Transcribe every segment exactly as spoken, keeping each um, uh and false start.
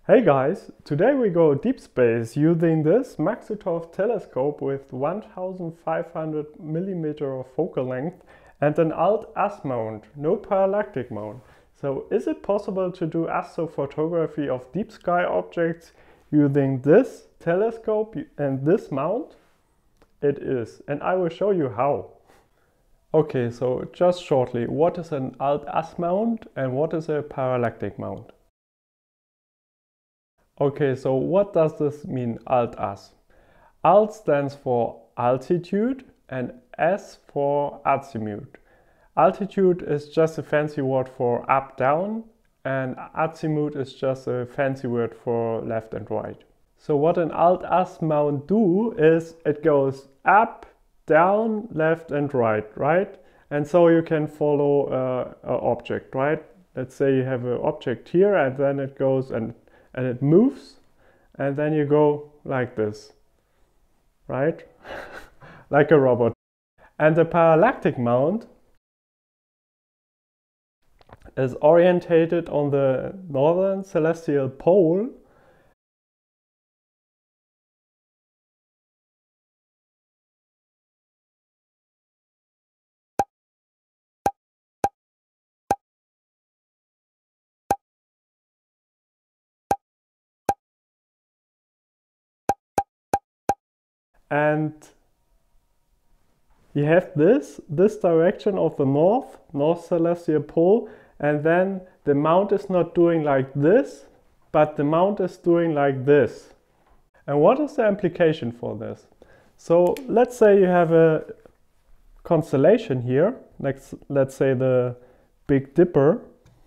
Hey guys, today we go deep space using this Maksutov telescope with one thousand five hundred millimeter of focal length and an Alt-A S mount, no parallactic mount. So is it possible to do astrophotography of deep sky objects using this telescope and this mount? It is, and I will show you how. Okay, so just shortly, what is an Alt-A S mount and what is a parallactic mount? Okay, so what does this mean, Alt-A S? Alt stands for altitude and S for azimuth. Altitude is just a fancy word for up, down, and azimuth is just a fancy word for left and right. So what an Alt-A S mount do is it goes up, down, left and right, right? And so you can follow uh, an object, right? Let's say you have an object here and then it goes and and it moves, and then you go like this, right? Like a robot. And the parallactic mount is orientated on the northern celestial pole and you have this, this direction of the north, north celestial pole, and then the mount is not doing like this, but the mount is doing like this. And what is the implication for this? So let's say you have a constellation here, let's, let's say the Big Dipper.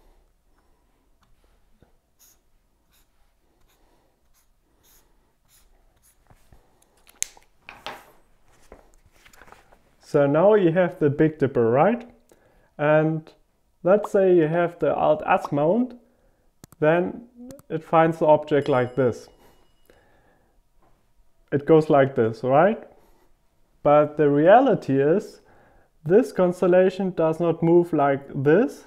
So now you have the Big Dipper, right? And let's say you have the Alt-A S mount, then it finds the object like this. It goes like this, right? But the reality is, this constellation does not move like this,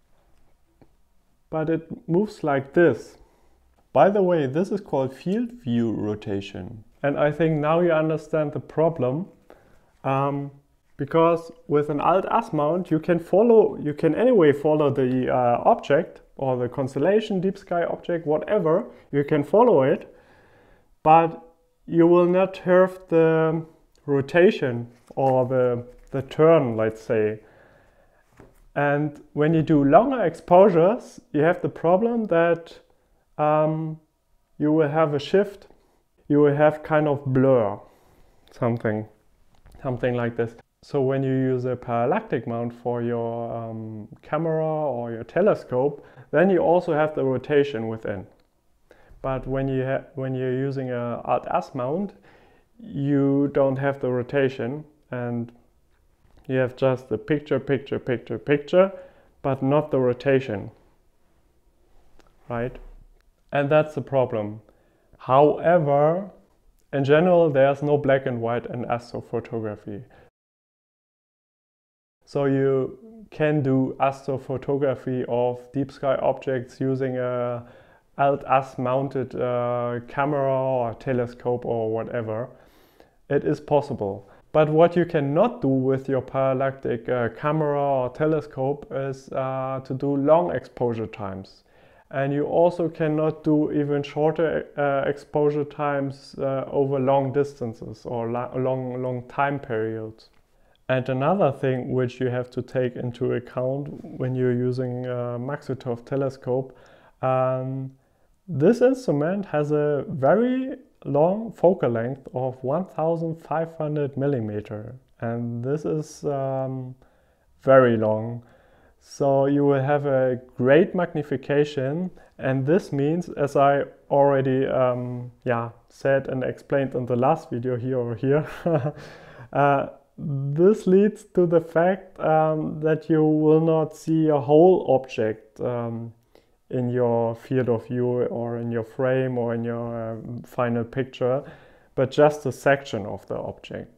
but it moves like this. By the way, this is called field view rotation. And I think now you understand the problem. Um, Because with an Alt-A S mount, you can follow, you can anyway follow the uh, object or the constellation, deep sky object, whatever, you can follow it, but you will not have the rotation or the, the turn, let's say. And when you do longer exposures, you have the problem that um, you will have a shift, you will have kind of blur, something, something like this. So when you use a parallactic mount for your um, camera or your telescope, then you also have the rotation within. But when, you ha when you're using a Alt-A S mount, you don't have the rotation and you have just the picture, picture, picture, picture, but not the rotation, right? And that's the problem. However, in general, there's no black and white in astrophotography. So you can do astrophotography of deep sky objects using a Alt-A S mounted uh, camera or telescope or whatever. It is possible. But what you cannot do with your parallactic uh, camera or telescope is uh, to do long exposure times. And you also cannot do even shorter uh, exposure times uh, over long distances or long, long time periods. And another thing which you have to take into account when you're using a Maksutov telescope, um, this instrument has a very long focal length of one thousand five hundred millimeter, and this is um, very long. So you will have a great magnification, and this means, as I already um, yeah, said and explained in the last video here or here, uh, this leads to the fact um, that you will not see a whole object um, in your field of view or in your frame or in your um, final picture, but just a section of the object.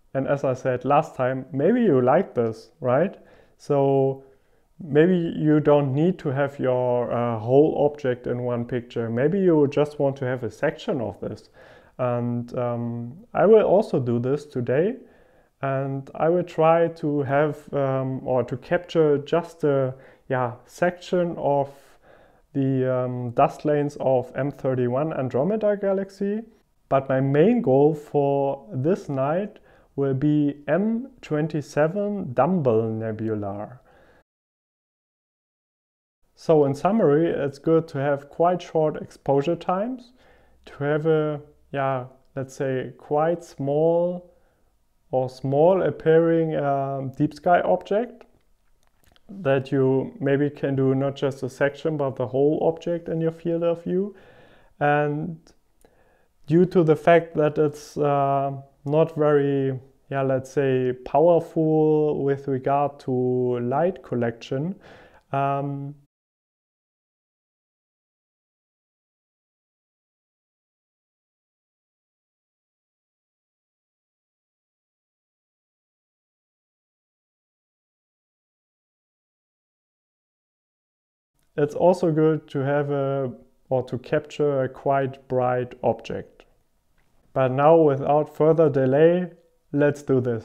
And as I said last time, maybe you like this, right? So maybe you don't need to have your uh, whole object in one picture. Maybe you just want to have a section of this. And um, I will also do this today. And I will try to have um, or to capture just a yeah, section of the um, dust lanes of M thirty-one Andromeda Galaxy. But my main goal for this night will be M twenty-seven Dumble Nebula. So in summary, it's good to have quite short exposure times, to have a, yeah, let's say quite small or small appearing um, deep sky object that you maybe can do not just a section but the whole object in your field of view. And due to the fact that it's uh, not very, yeah, let's say powerful with regard to light collection, um, it's also good to have a or to capture a quite bright object. But now, without further delay, let's do this.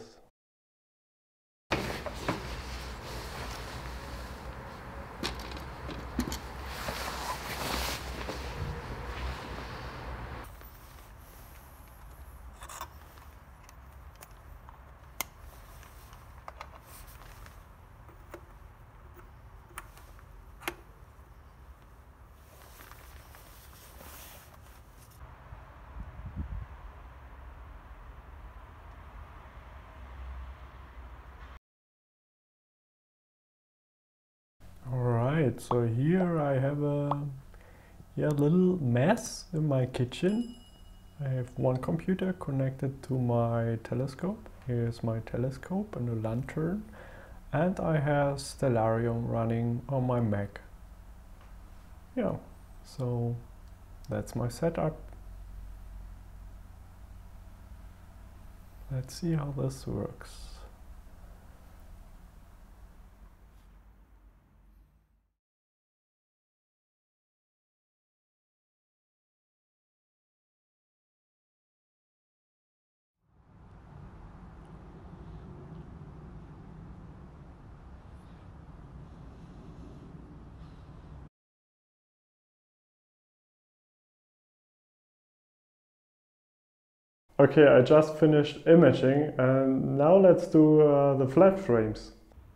Alright, so here I have a yeah, little mess in my kitchen. I have one computer connected to my telescope. Here's my telescope and a lantern. And I have Stellarium running on my Mac. Yeah, so that's my setup. Let's see how this works. Okay, I just finished imaging and now let's do uh, the flat frames.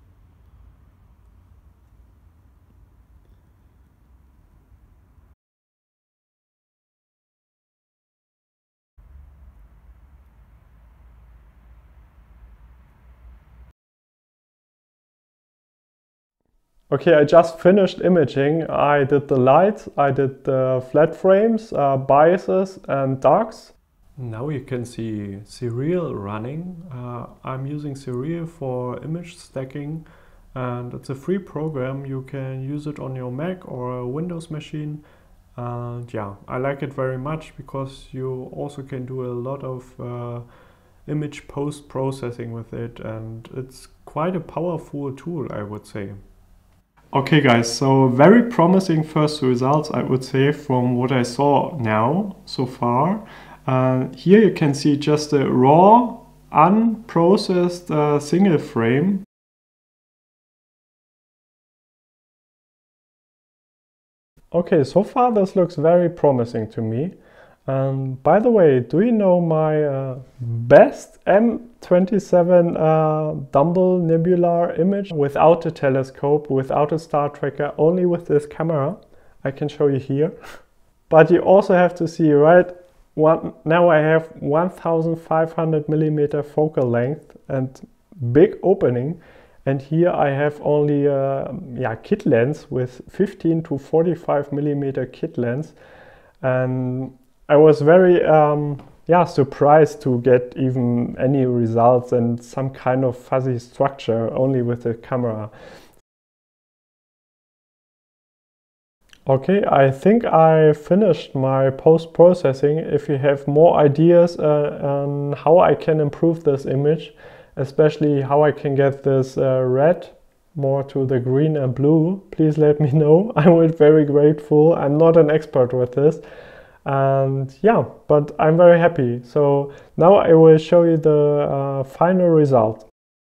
Okay, I just finished imaging. I did the lights, I did the flat frames, uh, biases and darks. Now you can see Serial running. Uh, I'm using Serial for image stacking and it's a free program. You can use it on your Mac or a Windows machine. And yeah, I like it very much because you also can do a lot of uh, image post-processing with it, and it's quite a powerful tool, I would say. Okay guys, so very promising first results, I would say, from what I saw now so far. Uh, here you can see just a raw, unprocessed uh, single frame. Okay, so far this looks very promising to me. Um, by the way, do you know my uh, best M twenty-seven uh, Dumble Nebula image without a telescope, without a star tracker, only with this camera? I can show you here. But you also have to see, right? One, now I have one thousand five hundred millimeter focal length and big opening. And here I have only a yeah, kit lens with fifteen to forty-five millimeter kit lens. And I was very um, yeah, surprised to get even any results and some kind of fuzzy structure only with the camera. Okay, I think I finished my post-processing. If you have more ideas uh, on how I can improve this image, especially how I can get this uh, red more to the green and blue, please let me know. I would be very grateful. I'm not an expert with this. And yeah, but I'm very happy. So now I will show you the uh, final result.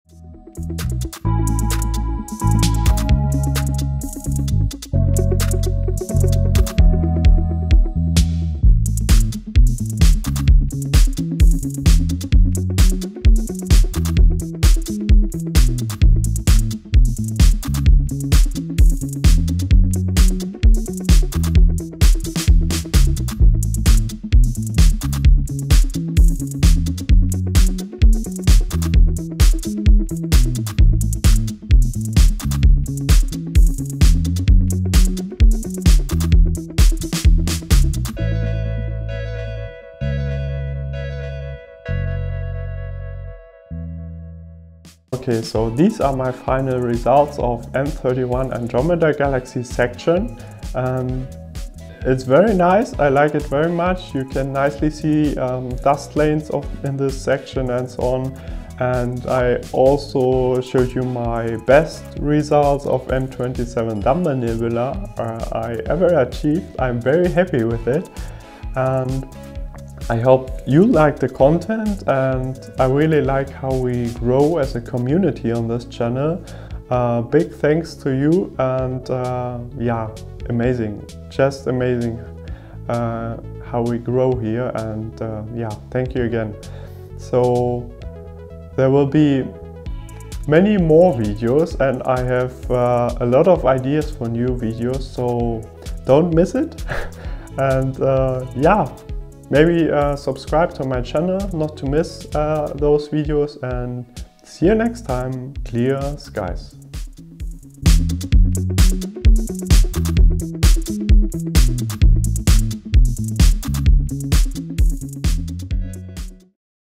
Okay, so these are my final results of M thirty-one Andromeda Galaxy section. Um, it's very nice, I like it very much. You can nicely see um, dust lanes of, in this section and so on. And I also showed you my best results of M twenty-seven Dumba Nebula uh, I ever achieved. I'm very happy with it. And I hope you like the content, and I really like how we grow as a community on this channel. Uh, big thanks to you, and uh, yeah, amazing, just amazing uh, how we grow here, and uh, yeah, thank you again. So there will be many more videos, and I have uh, a lot of ideas for new videos, so don't miss it. And uh, yeah, maybe uh, subscribe to my channel not to miss uh, those videos, and see you next time. Clear skies.